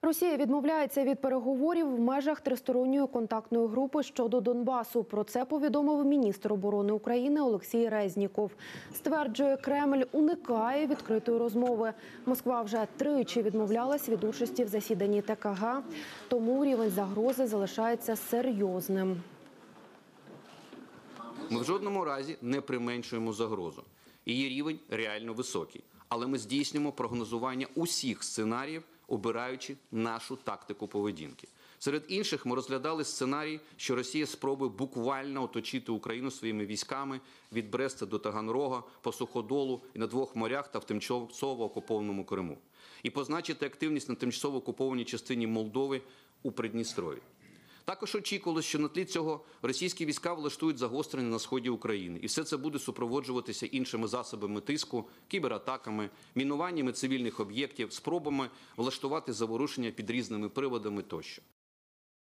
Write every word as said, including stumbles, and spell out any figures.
Росія відмовляється від переговорів в межах тристоронньої контактної групи щодо Донбасу. Про це повідомив міністр оборони України Олексій Резніков. Стверджує, Кремль уникає відкритої розмови. Москва вже тричі відмовлялась від участі в засіданні Те Ка Га, тому рівень загрози залишається серйозним. Ми в жодному разі не применшуємо загрозу. Її рівень реально високий. Але ми здійснюємо прогнозування усіх сценаріїв, обираючи нашу тактику поведінки. Серед інших ми розглядали сценарій, що Росія спробує буквально оточити Україну своїми військами від Бреста до Таганрога, по Суходолу і на двох морях та в тимчасово окупованому Криму. І позначити активність на тимчасово окупованій частині Молдови у Придністров'ї. Також очікувалося, що на тлі цього російські війська влаштують загострення на сході України. І все це буде супроводжуватися іншими засобами тиску, кібератаками, мінуваннями цивільних об'єктів, спробами влаштувати заворушення під різними приводами тощо.